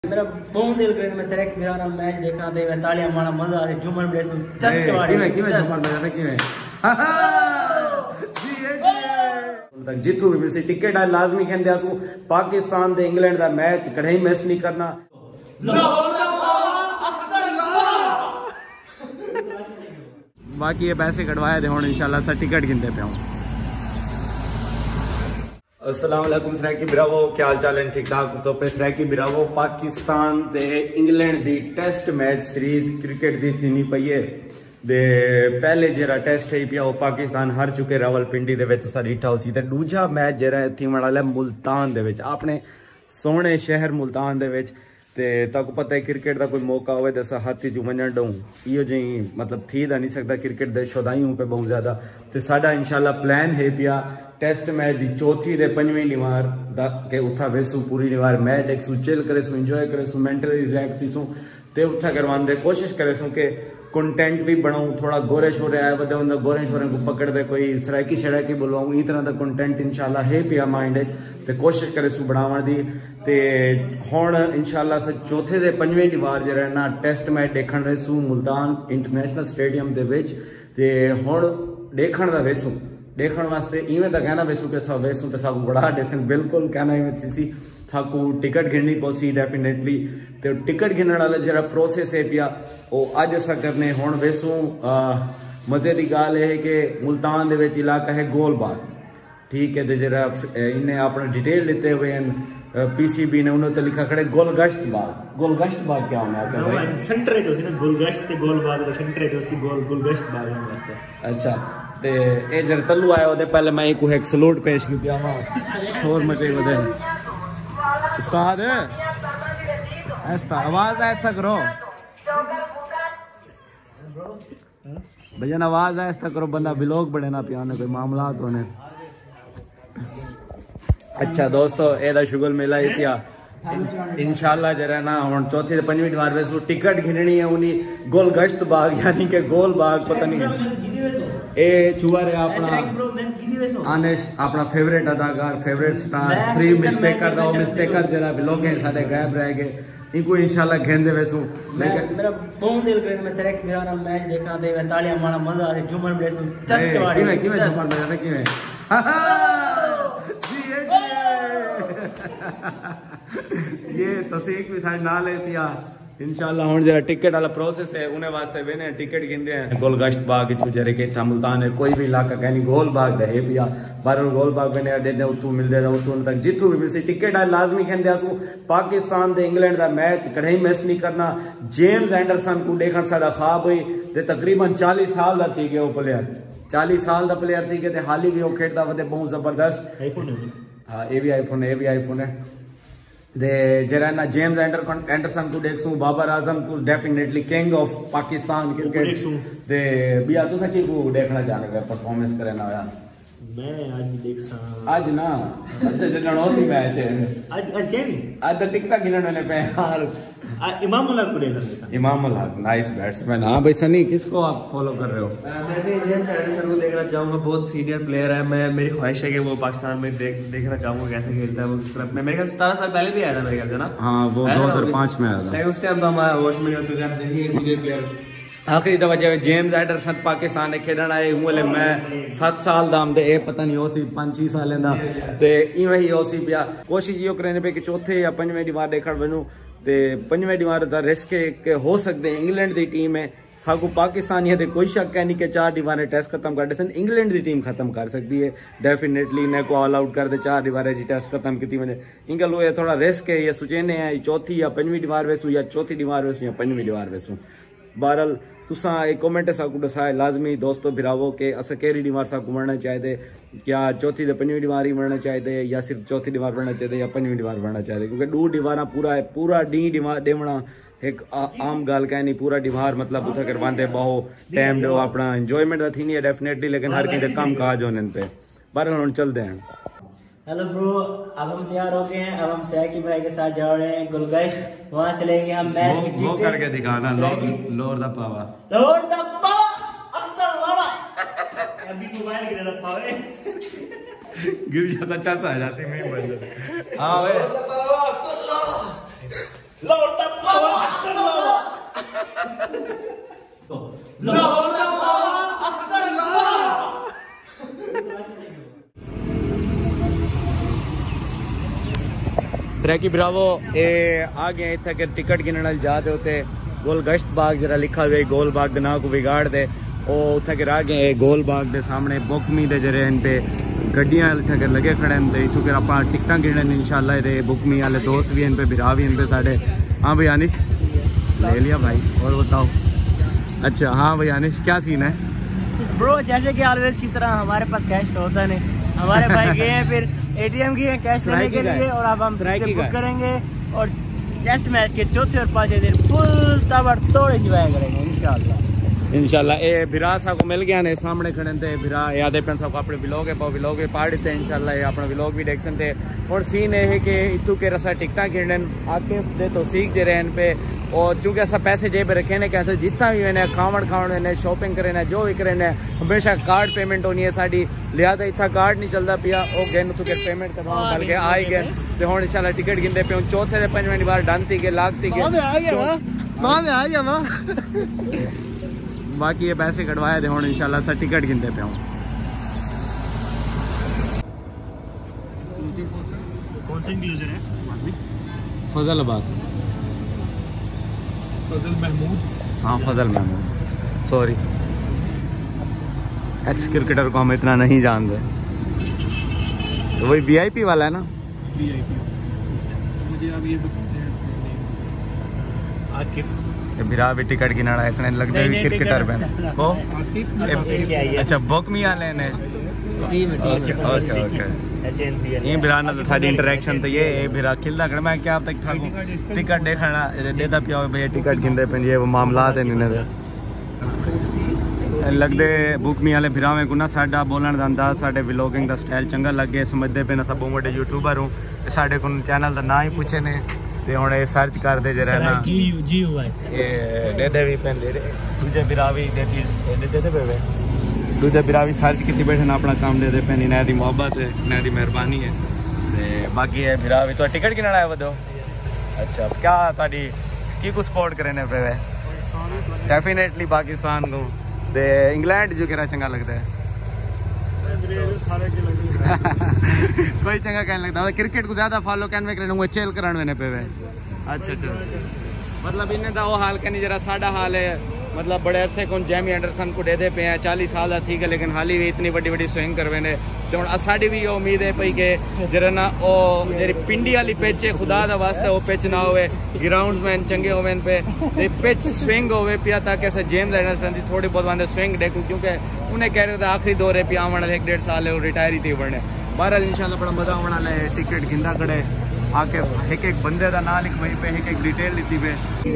मेरा बहुत दिल करे मैं सेलेक्ट मेरा नाम मैच देखा थे मैं तालियां मारना मजा आ झूमर ब्रेस चस चवाड़ी किवें झूमर बजाना किवें तक जितू भी मिसी टिकट है लाजमी खेंदे आसू पाकिस्तान दे इंग्लैंड दा मैच कहीं मिस नहीं करना। बाकी ये पैसे कटवाए थे हुण इंशाल्लाह सा टिकट गिनते पे हूं। अस्सलाम वालेकुम सराकी बिरावो, क्या हाल चाल है? ठीक ठाक सो पे सराकी बिरावो पाकिस्तान ते इंग्लैंड दी टेस्ट मैच सीरीज क्रिकेट दी थीनी पई है दे पहले जरा टेस्ट है पिया वो पाकिस्तान हार चुके रावलपिंडी दे विच तुसा डिठा होसी ते दूजा मैच जरा थी वाला मुल्तान दे विच अपने सोहने शहर मुल्तान दे विच ते तक पता है क्रिकेट का कोई मौका होवे तो हाथी चू वजन डूँ इो जी मतलब थी तो नहीं सकता क्रिकेट दे शौदाइयों पे बहुत ज़्यादा तो साडा इंशाल्लाह प्लान है पिया टेस्ट मैच दी चौथी दे पंजवीं निवार के उथा वेसू पूरी निवार मैच देखसू चिल करे सू इंजॉय करे सू मेंटली रिलैक्स थीसू ते उथा करवाने कोशिश करे सू के कंटेंट भी बनाऊँ थोड़ा गोरे शोरे आए बदे उन गोरे शोरे को पकड़ दे कोई सराकी शराकी बुलवाऊँ इस तरह का कंटेंट इंशाल्लाह है पिया माइंड ते कोशिश करे सू बनावन दी ते हुण इंशाल्लाह से चौथे दे पंजवें निवार जरा ना टेस्ट मैच देखण वेसू मुल्तान इंटरनेशनल स्टेडियम दे विच ते हुण देखण दा वेसू देखने वास्ते इवें तो कहना वेसू के सब वेसू तो साकू बड़ा डेसन बिल्कुल कहना इवें थी साकू टिकट गिननी पौसी डेफिनेटली तो टिकट गिनने वाला जरा प्रोसेस है पिया वो अज असा करने हुण वेसू मजे की गाल है कि मुल्तान दे विच इलाका है गोलबाग ठीक है तो जरा इन्हें अपना डिटेल लेते हुए पीसीबी ने उन्होंने तो लिखा खड़े गोलगश्त बाग क्या होना है सेंटर जो सी ना गोलगश्त ते गोलबाग दा सेंटर जो सी गोलगश्त बाग वास्ते अच्छा ते ए जर तल्लू आया ओदे पहले मैं एक सलूट पेश की पिया और मजे बदे उस्ताद ऐसा आवाज ऐसा करो भजन आवाज ऐसा करो बंदा ब्लॉग बड़े ना पिया कोई मामला तो ने। अच्छा दोस्तों एदा शुगल मेला ही पिया इंशाल्लाह जरा ना हुण चौथी ते पंजवीं बार वेसू टिकट गिननी है उनी गोलगश्त बाग यानी कि गोल बाग पता नहीं ए छुआ रे अपना आनेश अपना फेवरेट अदाकार फेवरेट स्टार फ्री मिस्टेकर दा मिस्टेकर जरा लोग हैं साडे गायब रह गए इनको इंशाल्लाह घेंदे वेसू लेकिन मेरा बहुत दिल करे मैं सेलेक्ट मेरा नाम मैच देखा थे मैं तालियां मारना मजा आ झूमर ब्रेस चस चवाड़ी किवें झूमर बजाना किवें ये तस्वीर भी सारे नाल है पिया इंशाल्लाह हुण जरा टिकट वाला प्रोसेस है उन्हें वास्ते वेने टिकट गिनदे हैं गोलगश्त बाग चू जरे के था मुल्तान है कोई भी इलाका कहनी गोल बाग दे है पिया बारल गोल बाग वेने दे दे उतू मिल दे उतू तक जितू भी मिसी टिकट है लाजमी खेंदे आसू पाकिस्तान दे इंग्लैंड दा मैच कहीं मिस नहीं करना। जेम्स एंडरसन को देखण साडा ख्वाब हुई ते तकरीबन 40 साल दा थी गया वो प्लेयर 40 साल दा प्लेयर थी के ते हाली भी वो खेलदा वदे बहुत जबरदस्त आईफोन है हां ये भी आईफोन है दे जरा ना जेम्स एंडरसन को देखसू बाबर आजम को definitely king of Pakistan cricket दे बिया तो सकी को देखना चाहने परफॉर्मेंस करे ना यार मैं आज भी देख सा आज ना आज जननो सी मैच है आज क्या नहीं आज तो टिकट गिनने ने पे यार इमाम उल हक को देखना इमाम उल हक नाइस बैट्समैन। हां भाई सनी किसको आप फॉलो कर रहे हो? मैं भी जेम्स एंडरसन को देखना चाहूंगा बहुत सीनियर प्लेयर है मैं मेरी ख्वाहिश है कि वो पाकिस्तान में देखना चाहूंगा कैसे खेलता है वो किस तरह मैं मेरे ख्याल 17 साल पहले भी आया था मेरे ख्याल से ना हां वो 2005 में आया था उस टाइम तो हमारा होश में नहीं होता था देखिए सीनियर प्लेयर आखिरी दफा जब जेम्स एंडरसन पाकिस्तान खेलन आए हुए मैं 7 साल दा आमदे ए पता नहीं होसी 5-6 साल दा ते इवें ही होसी पिया कोशिश यो करने पे कि चौथे या पंजवें दीवार देखण बनू ते पंजवें दीवार दा रिस्क के हो सकते इंग्लैंड दी टीम है साकू पाकिस्तानी है कोई शक है नहीं कि 4 दीवारें टेस्ट खत्म कर दे इंग्लैंड की टीम खत्म कर सकती है डेफिनेटली इन्हें को ऑल आउट कर दे 4 दीवारें जी टेस्ट खत्म की वजह इंगल वो थोड़ा रिस्क है ये सुचेने हैं चौथी या पंजवीं दीवार वेसू या चौथी दीवार वेसू या पंजवीं दीवार वेसू बहरहाल तुसा एक कमेंट साकू दसाए लाजमी दोस्तों भिरावो के अस केरी दीवार साकू बढ़ना चाहिए क्या चौथी ते पंजवीं दीवार ही बढ़ना चाहिए या सिर्फ चौथी दीवार बढ़ना चाहिए या पंजवीं दीवार बढ़ना चाहिए क्योंकि 2 दीवार पूरा डी दीवार देवना एक आम गाल कह नहीं पूरा दीवार मतलब उसे करवाते बहु टाइम दो अपना इंजॉयमेंट थी नहीं है डेफिनेटली लेकिन हर किसी कम काज होने पे बहरहाल हम चलते हैं। हेलो ब्रो अब हम तैयार हो गए हैं अब हम सैकी भाई के साथ जा रहे हैं गुलगश्त वहां से लेंगे हम मैच की टिकट वो करके दिखाना लोर दा पावा अंदर वाला अभी मोबाइल गिर दा पावे गिर जाता चाचा आ जाती मैं बन जाता हां वे सराकी ब्रावो ए आ गए इत्थे के टिकट गिनने जाते होते गोल गश्त बाग जरा लिखा हुआ गोल बाग ना को बिगाड़ दे ओ उथे के आ गए गोल बाग दे सामने बुकमी दे जरे इन पे गड्डियां इत्थे के लगे खड़े हैं इथों के आप टिकटा गिनने इंशाल्लाह दे बुकमी वाले दोस्त भी इन पे बिरा भी इन पे साढ़े। हाँ भाई अनिश ले लिया भाई और बताओ। अच्छा हाँ भाई अनिश क्या सीन है ब्रो? जैसे कि ऑलवेज की तरह हमारे पास कैश तो होता नहीं, हमारे भाई गए हैं फिर एटीएम गए हैं कैश लेने के लिए और अब हम बुक करेंगे और टेस्ट मैच के चौथे और पांचवें दिन फुल ताबड़तोड़ एंजॉय करेंगे इंशाल्लाह। ए बिरा सा को मिल गया ने सामने खड़े थे बिरा याद है को अपने विलोग भी पाड़ दिते इंशाल्लाह ये अपना विलोग भी देख सकते और सीन ये है कि इतू के रसा टिकटा गिनन आके दे तो सीख जे रहे पे और चूंकि ऐसा पैसे जेब रखे ने कैसे जितना भी मैंने खावण ने शॉपिंग करे ने जो भी करे ने हमेशा कार्ड पेमेंट होनी है साड़ी लिहाजा इतना कार्ड नहीं चलता पिया वो गए तू के पेमेंट करवा बल के आई गए तो हुण इंशाल्लाह टिकट गिनते पे चौथे से पंजवीं बार डांती के लागती के बाकी ये पैसे कटवाए थे हुण इंशाल्लाह सा टिकट गिनते पे कौन सा इंक्लूजन है? फजल अब्बास फजल महमूद। हाँ Fazal Mahmood sorry ex cricketer को हम इतना नहीं जानते तो वही वीआईपी वाला है ना वीआईपी मुझे अब ये आकिफ बिरा भी टिकट गिनाड़ा है लगते भी क्रिकेटर बन को अच्छा बुकमी वाले ने ये बिरा ना तो साडी इंटरेक्शन तो ये बिरा खिलदा कर मैं क्या अब तक टिकट देखना देता पिया भैया टिकट गिनदे पे ये मामलात है इन्हें लगदे बुकमी वाले बिरा में गुना साडा बोलण दा अंदाज साडे व्लॉगिंग दा स्टाइल चंगा लगे समझदे पे ना सब बड़े यूट्यूबर हूं साडे को चैनल दा नाम ही पूछे ने ते हुण ये सर्च कर दे जरा ना जी हुआ ये दे दे भी पेन दे तुझे बिरावी देती दे दे पे दूजे बिरा भी सर्च की बैठे ना अपना काम दे दे पे इन्हें दी मोहब्बत है इन्हें दी मेहरबानी है ते बाकी है बिरा भी तो टिकट गिनना है बदो। अच्छा क्या ताड़ी की को सपोर्ट करने पे डेफिनेटली पाकिस्तान को ते इंग्लैंड जो केरा चंगा लगता है कोई चंगा कहने लगता है क्रिकेट को ज्यादा फॉलो करने के चेल कराने पे। अच्छा अच्छा मतलब इन्हें तो वो हाल कहनी जरा साडा हाल है मतलब बड़े अरसे को जेमी एंडरसन को दे दे पे हैं 40 साल ठीक है लेकिन हाल ही भी इतनी बड़ी स्विंग करवे ने तो हुण साडी भी ये उम्मीद है पई के जरा ना ओ जेरी पिंडी वाली पिच है खुदा दा वास्ते वो पिच ना होवे ग्राउंड्समैन चंगे होवे पे ते पिच स्विंग होवे पिया ताकि ऐसा जेम्स एंडरसन दी थोड़ी बहुत वांदे स्विंग देखूं क्योंकि उन्हें कह रहे थे आखिरी दौर है पिया आने वाले 1.5 साल है वो रिटायर ही थी बढ़ने बहरहाल इंशाल्लाह बड़ा मजा आने वाला है। टिकट गिंदा कड़े आके एक बंदे का नाम लिख वहीं पे एक डिटेल लिखी पे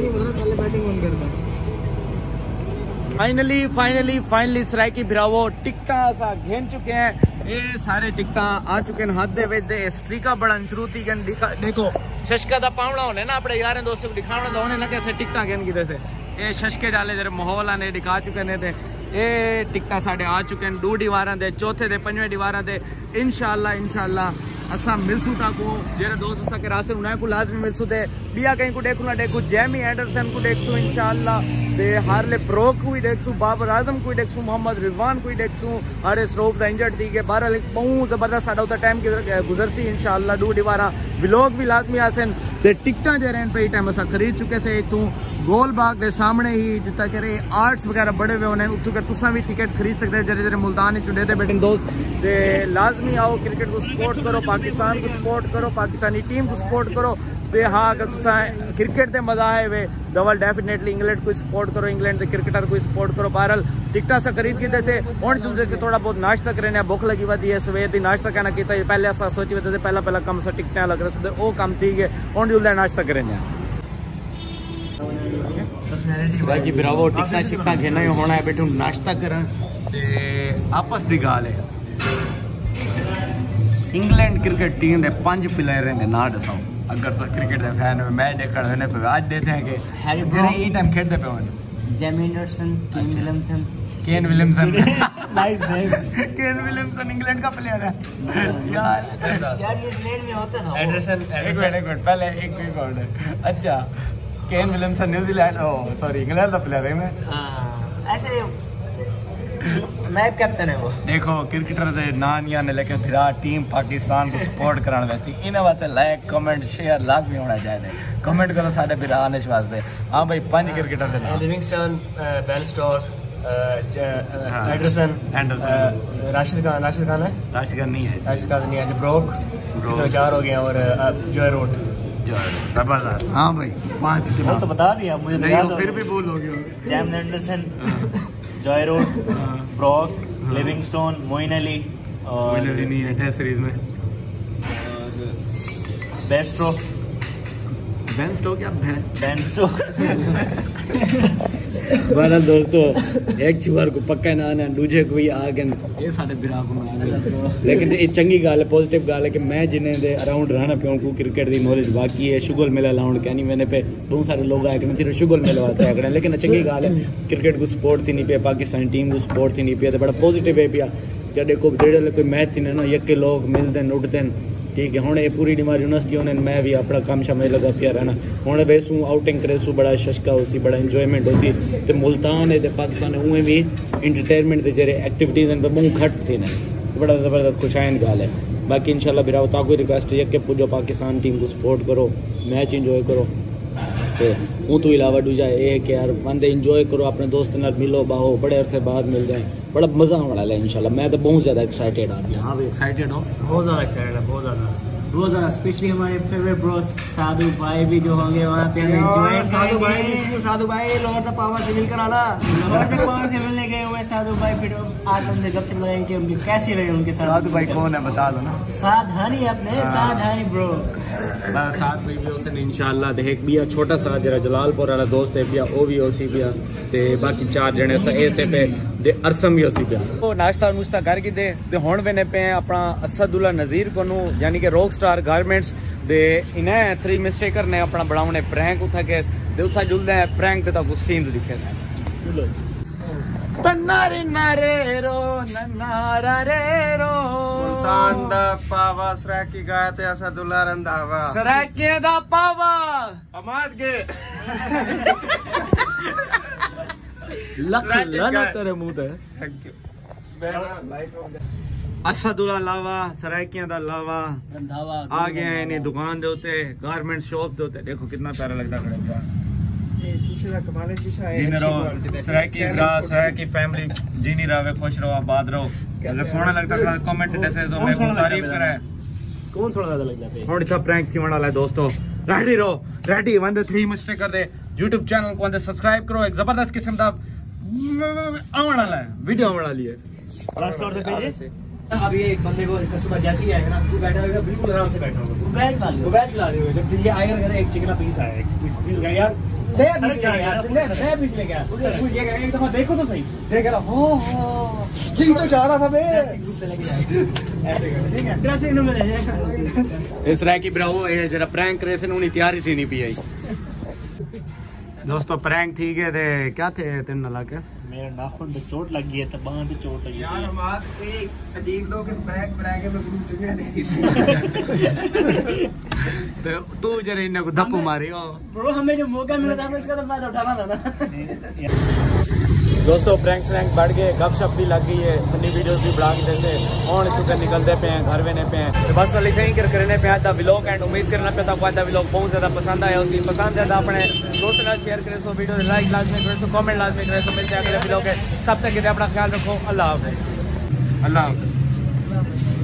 फाइनली सराकी बिरावो टिकटा सा घेन चुके हैं ये सारे टिकटा आ चुके हैं हाथ दे स्ट्रीका बड़न शुरू थी देखो शशका दा पावड़ा होने ना अपने यार दोस्तों को दिखाना तो होने ना कैसे टिकटा घेन की जैसे ये शशके डाले जरा माहौल आने दिखा चुके ने थे ये टिकटा साढ़े आ चुके हैं 2 दीवार दे चौथे दे 5वें दीवार दे इंशाल्लाह असा मिलसू को जेरे दोस्त तक रासन उन्हें को लाजमी मिलसू दे बिया कहीं को देखू ना देखू जेमी एंडरसन को देखू इंशाल्लाह दे हार्ले प्रो को भी देखू बाबर आजम को देखू मोहम्मद रिजवान को देखू हारिस रऊफ दा इंजर्ड थी के बहरहाल बहुत जबरदस्त साडा उता टाइम गुजरसी इंशाल्लाह 2 दीवार व्लॉग भी लाजमी आसन ते टिकटा जे रहन पे टाइम असा खरीद चुके से इतू गोल बाग के सामने ही जितना कह रहे आर्ट्स वगैरह बड़े हुए होने उत्तू कर तुसा भी टिकट खरीद सकते हैं जरे जरे मुल्तान ही चुने थे बेटे दोस्त ते लाजमी आओ क्रिकेट को सपोर्ट करो पाकिस्तान को सपोर्ट करो पाकिस्तानी टीम को सपोर्ट करो ते हाँ अगर तुसा क्रिकेट दे मजा आए वे डबल डेफिनेटली इंग्लैंड को सपोर्ट करो इंग्लैंड के क्रिकेटर को सपोर्ट करो बहरहाल टिकटा से खरीद के जैसे और जुलते से थोड़ा बहुत नाश्ता करें भुख लगी हुई है सवेर की नाश्ता कहना किया पहले अस सोची वे पहला कम से टिकटा लग रहे थे वो कम ठीक है और जुलते नाश्ता करें बाकी बिरावो टिकटा शिकटा घेना ही होना है बेटे नाश्ता करन ते आपस की गाल है इंग्लैंड क्रिकेट टीम के 5 प्लेयर ने ना दसाओ अगर तो क्रिकेट के फैन मैच देखने होने पे आज देते हैं कि हैरी ब्रो ई टाइम खेलते पे होने Jamie Anderson Kane Williamson nice name Kane Williamson England का प्लेयर है यार ये इंग्लैंड में होता था एंडरसन एक मिनट पहले एक मिनट अच्छा Ken Williamson New Zealand sorry England का प्लेयर है मैं ऐसे मैं कैप्टन है वो। देखो क्रिकेटर दे नानिया ने लेके फिर टीम पाकिस्तान को सपोर्ट कराने वास्ते इन्हें वास्ते लाइक कमेंट शेयर लाजमी होना चाहिए। कमेंट करो साडे फिर आने वास्ते। हां भाई 5 क्रिकेटर दे नाम Livingstone, Ben Stokes, Anderson, Rashid Khan है, राशिद खान नहीं है, ब्रोक 4 हो गए और जॉय रूट। हाँ भाई 5 के नाम तो बता दिया मुझे, नहीं फिर भी भूल हो गया। James Anderson, Joe Root, Brook, Livingstone, Moeen Ali और नहीं है टेस्ट सीरीज में, बेन स्टोक बारा दोस्तों एक चुवार को पक्का ना आना दूजे को भी आ गए ये साडे बिरा को ना। लेकिन ये चंगी गाल है, पॉजिटिव गाल है कि मैं जिन्हें दे अराउंड रहना पिया को क्रिकेट दी नॉलेज बाकी है। शुगल मेला लाउंड कहनी मैंने पे बहुत सारे लोग आए कि सिर्फ शुगल मेले वास्ते आए, लेकिन चंगी गाल है क्रिकेट को सपोर्ट थी नहीं पे, पाकिस्तानी टीम को सपोर्ट थी नहीं पे, बड़ा पॉजिटिव है पिया। जब देखो जेड़े कोई मैच थी ना यके लोग मिलते हैं उठते हैं, ठीक है। हुण ये पूरी डिमांड यूनिवर्सिटी होने मैं भी अपना काम शाम लगा पिया रहना। हुण बेसू आउटिंग करे सू बड़ा शशका होसी, बड़ा इंजॉयमेंट होसी। तो मुल्तान है पाकिस्तान उहें भी इंटरटेनमेंट के जरिए एक्टिविटीज़ बहुत घट थी ना, बड़ा ज़बरदस्त खुशाइन गाल है। बाकी इंशाल्लाह बिराव ताको रिक्वेस्ट है कि पूजो पाकिस्तान टीम को सपोर्ट करो, मैच इंजॉय करो। तो तो इलावा दूजा ये है कि यार बंदे इंजॉय करो, अपने दोस्त नाल मिलो बाहो, बड़े अरसे बाद मिल जाए, बड़ा मज़ा आने वाला है इंशाल्लाह। मैं तो बहुत ज़्यादा एक्साइटेड हूँ। हाँ भाई एक्साइटेड हो? बहुत ज़्यादा एक्साइटेड है, बहुत ज़्यादा। स्पेशली हमारे फेवरेट ब्रो साधु भाई भी जो होंगे वहाँ पे हम एंजॉय करेंगे। साधु भाई लॉर्ड द पावर से मिलकर आना, लॉर्ड द पावर से मिलने गए हुए साधु भाई, फिर आज हमसे गपशप लगाएंगे कि उनकी कैसी रही उनके साथ। साधु भाई कौन है बता लो ना। साधानी अपने साधानी ब्रो साथ में भी उसने इंशाल्लाह देख बिया छोटा सा जरा जलालपुर वाला दोस्त है पिया वो भी ओसी पिया ते बाकी 4 जने ऐसे पे दे अरसम भी ओसी पिया। तो नाश्ता नुश्ता करके दे ते हुण वेने पे अपना असदुल्ला नज़ीर को यानी कि रॉक स्टार गारमेंट्स दे इन्हें 3 मिस्टेकर ने अपना बनावने प्रैंक उठा के दे उठा जुलदे हैं प्रैंक ते कुछ सीन्स दिखे थे। तन्नारे नारे रो नन्नारा रे रो मुल्तान दा पावा सराकी गाया ते असदुल्ला रंधावा सराके दा पावा अमाद के लख लाना तेरे मुंह ते। Thank you. असदुल्ला लावा सराकियां दा लावा रंधावा आ गए हैं इन्हें दुकान दे होते गारमेंट शॉप दे होते। देखो कितना प्यारा लगता है सराकी फैमिली जीनी रहे खुश रहो आबाद रहो। अगर सोना लगता है कमेंट ऐसे तो मैं तारीफ करे कौन थोड़ा ज्यादा लग जाता है। थोड़ी सा प्रैंक थी वाला है दोस्तों। रेडी रहो रेडी वन 3 मिस्टेक कर दे YouTube चैनल को सब्सक्राइब करो। एक जबरदस्त किस्म का आने वाला है वीडियो आने वाली है। अब ये एक बंदे को कस्टमर जैसे ही आएगा ना तू बैठा होगा बिल्कुल आराम से बैठा होगा वो बैच ला रहे हो। जब ये आएगा एक चिकन पीस आया एक पीस यार नया पीस ले गया पूछ ये एक दफा देखो तो सही देख रहा हो यही तो चाह रहा था मैं ऐसे कर ठीक है ड्रेसिंग रूम में ले जाएगा इस रैकी ब्रावो ये जरा प्रैंक करे से उन्हें तैयारी थी नहीं पी आई दोस्तों। प्रैंक ठीक है थे क्या थे 3 लाख मेरे नाखून पे चोट लगी है, बांह पे चोट लगी यार हमारे कोई अजीब लोग प्रैंक में ग्रुप चुके नहीं तो तू जरा इन्हें को धप्पू मारी हो ब्रो। हमें जो मौका मिला था हमें इसका तो फायदा उठाना था ना। दोस्तों प्रैंक स्रैंक बढ़ गए गपशप भी लग गई है फनी वीडियोस भी बढ़ा के जैसे और चुके निकलते पे हैं घर वेने पे हैं। तो बस लिखे ही करने पे आता व्लॉग एंड उम्मीद करना पे आपको आता व्लॉग बहुत ज़्यादा पसंद आया उसी पसंद ज़्यादा अपने दोस्तों के साथ शेयर करें सो वीडियो लाइक लाजमी करें सो कमेंट लाजमी करें सो मिलते हैं अगले व्लॉग है। तब तक के लिए अपना ख्याल रखो। अल्लाह हाफ़िज़। अल्लाह हाफ़िज़।